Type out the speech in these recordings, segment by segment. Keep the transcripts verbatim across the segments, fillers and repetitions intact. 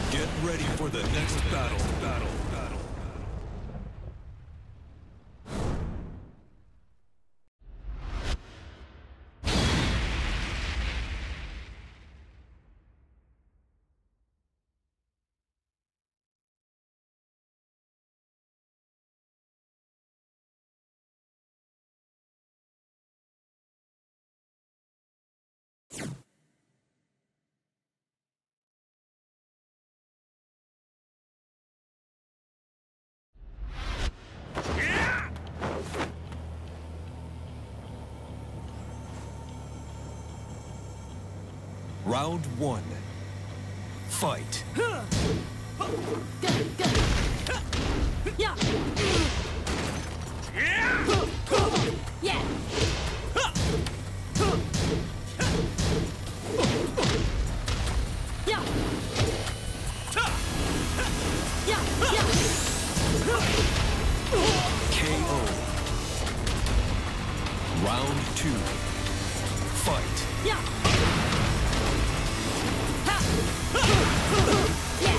Get ready for the next battle. Battle. Battle. Round one. Fight. Go, go. Yeah. Yeah. Yeah. Yeah. Yeah. K O. Round two. Fight. Yeah. Yeah.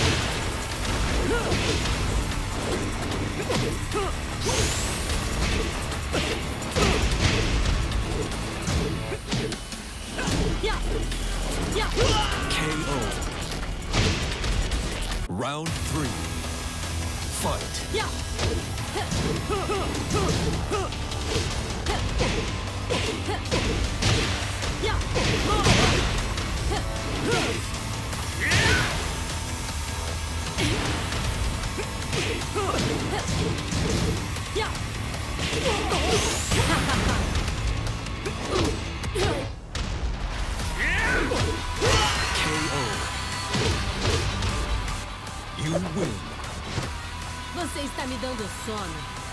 Yeah. Yeah. K O. Round three. Fight. Yeah. Yeah. Yeah. K O. You win. Você está me dando sono.